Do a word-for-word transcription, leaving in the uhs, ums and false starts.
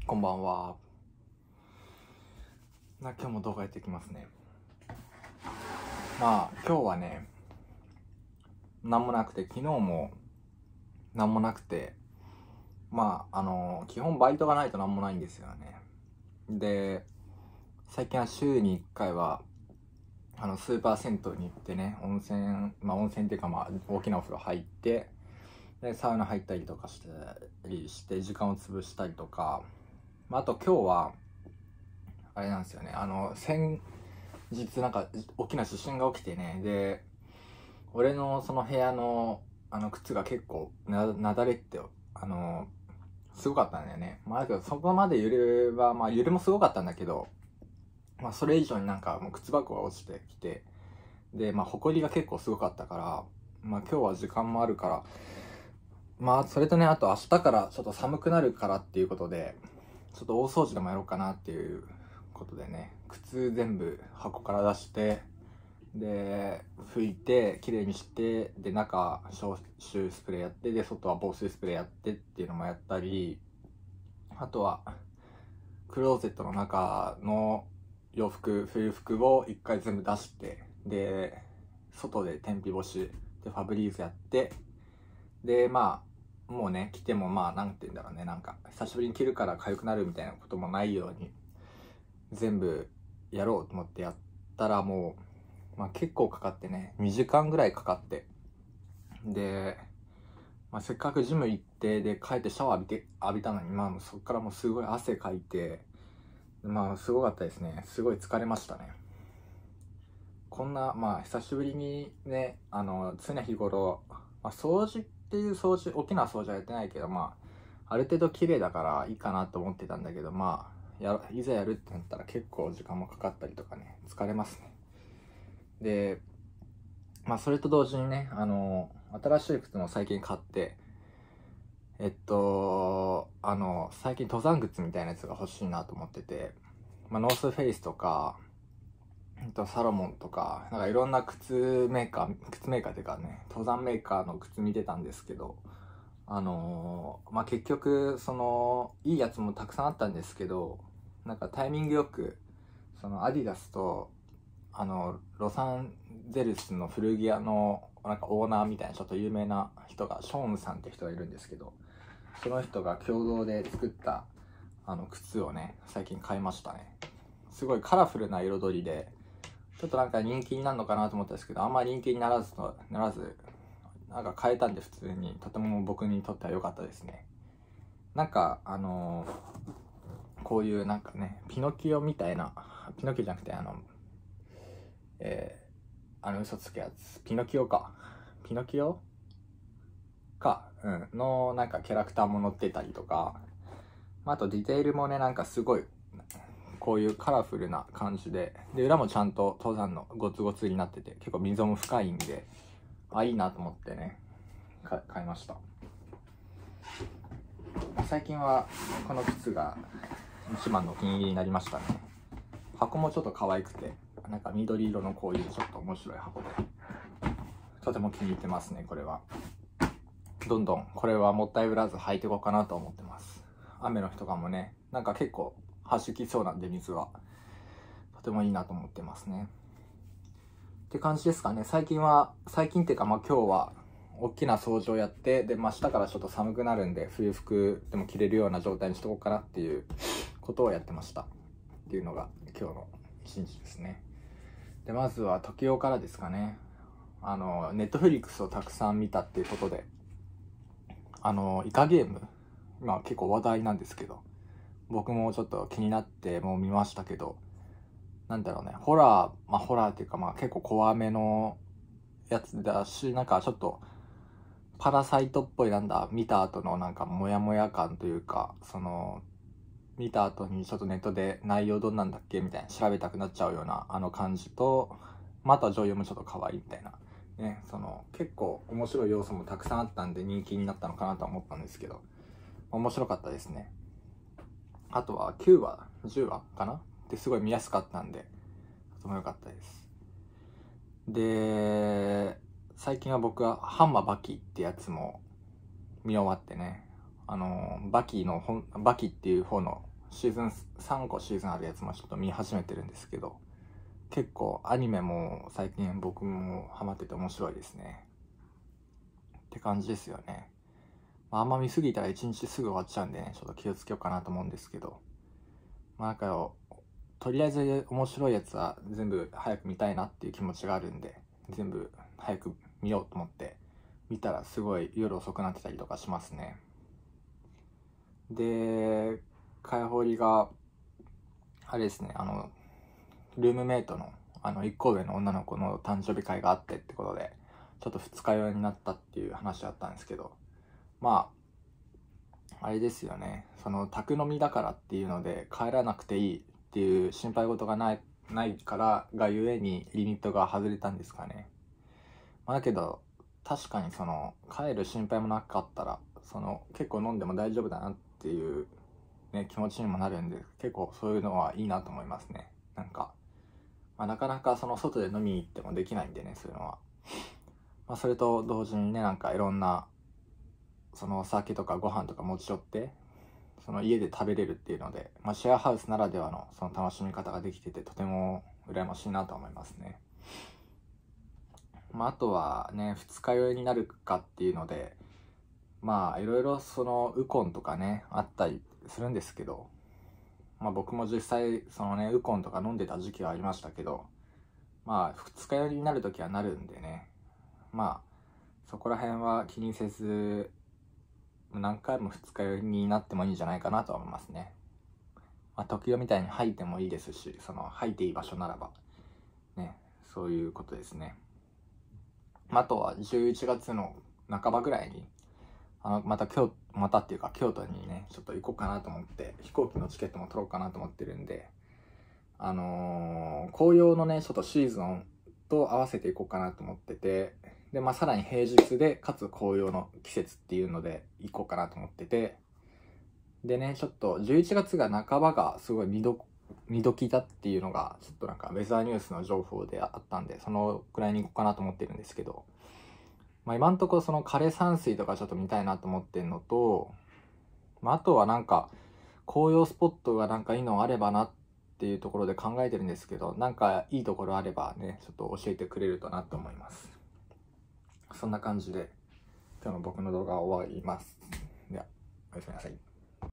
こんばんは。な今日も動画やっていきますね。まあ今日はね、なんもなくて、昨日もなんもなくて、まああの基本バイトがないとなんもないんですよね。で、最近は週にいっかいはあのスーパー銭湯に行ってね、温泉、まあ温泉っていうかまあ大きなお風呂入って、でサウナ入ったりとかしてりして時間を潰したりとか、まあ、あと今日はあれなんですよね。あの先日なんか大きな地震が起きてね、で俺のその部屋のあの靴が結構ななだれってあのすごかったんだよね。まあだけどそこまで揺れはまあ揺れもすごかったんだけど、まあそれ以上になんかもう靴箱が落ちてきて、でまあ埃が結構すごかったから、まあ今日は時間もあるから、まあそれとね、あと明日からちょっと寒くなるからっていうことで、ちょっと大掃除でもやろうかなっていうことでね、靴全部箱から出して、で拭いてきれいにして、で中消臭スプレーやって、で外は防水スプレーやってっていうのもやったり、あとはクローゼットの中の洋服冬服を一回全部出して、で外で天日干しでファブリーズやって、でまあもうね着てもまあなんて言うんだろうね、なんか久しぶりに着るから痒くなるみたいなこともないように全部やろうと思ってやったら、もう、まあ、結構かかってね、にじかんぐらいかかって、で、まあ、せっかくジム行ってで帰ってシャワー浴びて浴びたのに、まあそっからもうすごい汗かいて、まあすごかったですね。すごい疲れましたね。こんなまあ久しぶりにね、あの常日頃、まあ、掃除っていう掃除、大きな掃除はやってないけど、まあある程度綺麗だからいいかなと思ってたんだけど、まあやいざやるってなったら結構時間もかかったりとかね、疲れますね。でまあそれと同時にね、あの新しい靴も最近買って、えっとあの最近登山靴みたいなやつが欲しいなと思ってて、まあ、ノースフェイスとか、えっと、サロモンとか、なんかいろんな靴メーカー靴メーカーっていうかね、登山メーカーの靴見てたんですけど、あのまあ結局そのいいやつもたくさんあったんですけど、なんかタイミングよくそのアディダスとあのロサンゼルスの古着屋のなんかオーナーみたいなちょっと有名な人がショーンさんって人がいるんですけど、その人が共同で作ったあの靴をね最近買いましたね。すごいカラフルな彩りで、ちょっとなんか人気になるのかなと思ったんですけど、あんまり人気にならずとならずなんか買えたんで、普通にとても僕にとっては良かったですね。なんかあのー、こういうなんかねピノキオみたいな、ピノキオじゃなくてあのえー、あの嘘つくやつ、ピノキオかピノキオか、うん、のなんかキャラクターも載ってたりとか、あとディテールもねなんかすごいこういうカラフルな感じで、で裏もちゃんと登山のゴツゴツになってて、結構溝も深いんで、あいいなと思ってね買いました。最近はこの靴が一番のお気に入りになりましたね。箱もちょっと可愛くて、なんか緑色のこういうちょっと面白い箱で、とても気に入ってますね。これはどんどんこれはもったいぶらず履いていこうかなと思ってます。雨の日とかもね、なんか結構弾きそうなんで水はとてもいいなと思ってますねって感じですかね。最近は最近っていうか、まあ今日は大きな掃除をやって、で、まあ、明日からちょっと寒くなるんで冬服でも着れるような状態にしとこうかなっていうことをやってましたっていうのが今日の一日ですね。でまずは時代からですかね。あのネットフリックスをたくさん見たっていうことで、あのイカゲーム今結構話題なんですけど、僕もちょっと気になってもう見ましたけど、なんだろうね、ホラー、まあホラーっていうかまあ結構怖めのやつだし、なんかちょっとパラサイトっぽい、なんだ、見た後のなんかモヤモヤ感というか、その見た後にちょっとネットで内容どんなんだっけみたいな調べたくなっちゃうようなあの感じと、まあ、あとは女優もちょっと可愛いみたいなね、その結構面白い要素もたくさんあったんで人気になったのかなとは思ったんですけど、面白かったですね。あとはきゅうわじゅうわかなですごい見やすかったんでとても良かったです。で最近は僕はハンマーバキってやつも見終わってね、あのバキの本バキっていう方のシーズンさんこシーズンあるやつもちょっと見始めてるんですけど、結構アニメも最近僕もハマってて面白いですねって感じですよね。まあ、あんま見すぎたら一日すぐ終わっちゃうんでね、ちょっと気をつけようかなと思うんですけど、まあなんかとりあえず面白いやつは全部早く見たいなっていう気持ちがあるんで、全部早く見ようと思って見たらすごい夜遅くなってたりとかしますね。で、かやほりがあれですね、あのルームメイトのあのいっこ上の女の子の誕生日会があってってことでちょっと二日酔いになったっていう話だったんですけど、まああれですよね、その宅飲みだからっていうので帰らなくていいっていう心配事がないないからがゆえにリミットが外れたんですかね。まあ、だけど確かにその帰る心配もなかったらその結構飲んでも大丈夫だなっていう、ね、気持ちにもなるんで、結構そういうのはいいなと思いますね。なんか、まあ、なかなかその外で飲みに行ってもできないんでね、そういうのは。まあ、それと同時にね、なんかいろんなそのお酒とかご飯とか持ち寄ってその家で食べれるっていうので、まあ、シェアハウスならではのその楽しみ方ができててとても羨ましいなと思いますね。まあ、あとはね、二日酔いになるかっていうので、まあいろいろそのウコンとかねあったりするんですけど、まあ僕も実際そのねウコンとか飲んでた時期はありましたけど、まあ二日酔いになる時はなるんでね、まあそこら辺は気にせず何回も二日酔いになってもいいんじゃないかなと思いますね。まあ、時々みたいに吐いてもいいですし、その吐いていい場所ならばね、そういうことですね。あとはじゅういちがつの半ばぐらいにあのまた京またっていうか京都にねちょっと行こうかなと思って、飛行機のチケットも取ろうかなと思ってるんで、あのー、紅葉のねちょっとシーズンと合わせていこうかなと思ってて、でまあさらに平日でかつ紅葉の季節っていうので行こうかなと思ってて、でねちょっとじゅういちがつが半ばがすごい見ど見時だっていうのがちょっとなんかウェザーニュースの情報であったんで、そのくらいに行こうかなと思ってるんですけど、まあ、今んところその枯山水とかちょっと見たいなと思ってるのと、まあ、あとはなんか紅葉スポットがなんかいいのあればなっていうところで考えてるんですけど、なんかいいところあればねちょっと教えてくれるとなと思います。そんな感じで今日の僕の動画は終わります。ではおやすみなさい。